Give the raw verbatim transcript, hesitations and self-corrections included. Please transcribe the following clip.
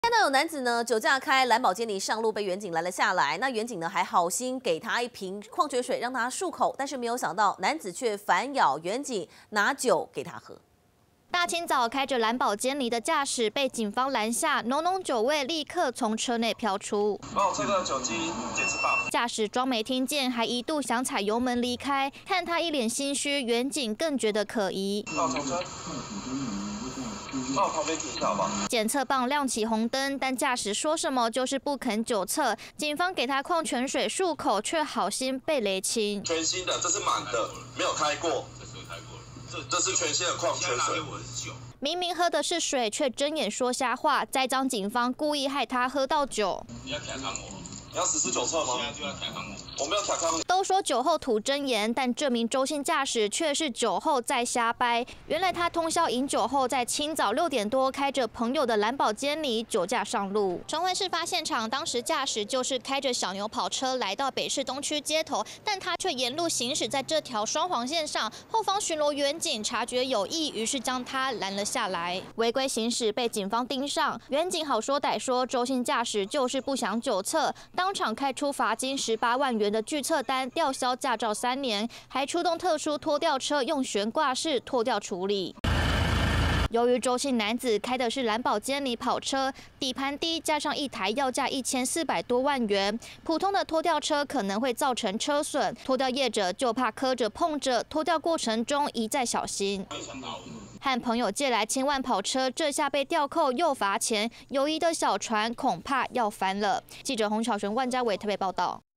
看到有男子呢酒驾开兰博基尼上路，被远警拦了下来。那远警呢还好心给他一瓶矿泉水让他漱口，但是没有想到男子却反咬远警，拿酒给他喝。 大清早开着兰博基尼的驾驶被警方拦下，浓浓酒味立刻从车内飘出。 帮我这个酒精检测报。 驾驶装没听见，还一度想踩油门离开。看他一脸心虚，远警更觉得可疑。 帮我从车。帮我旁边停一下好不好？ 检测棒亮起红灯，但驾驶说什么就是不肯酒测。警方给他矿泉水漱口，却好心被雷清。 全新的，这是满的，没有开过。 这是全新的矿泉水。 明明喝的是水，却睁眼说瞎话，栽赃警方故意害他喝到酒。 你要卡康我，你要实施酒测吗？现在就要卡康我，我没有卡康。 都说酒后吐真言，但这名周姓驾驶却是酒后在瞎掰。原来他通宵饮酒后，在清早六点多开着朋友的兰博基尼酒驾上路。重回事发现场，当时驾驶就是开着小牛跑车来到北市东区街头，但他却沿路行驶在这条双黄线上。后方巡逻员警察觉有异，于是将他拦了下来。违规行驶被警方盯上，员警好说歹说，周姓驾驶就是不想酒测，当场开出罚金十八万元的拒测单，吊销驾照三年，还出动特殊拖吊车，用悬挂式拖吊处理。 由于周姓男子开的是兰博基尼跑车，底盘低，加上一台要价一千四百多万元，普通的拖吊车可能会造成车损，拖吊业者就怕磕着碰着，拖吊过程中一再小心。和朋友借来千万跑车，这下被吊扣又罚钱，友谊的小船恐怕要翻了。记者洪小璇、万家伟台北报道。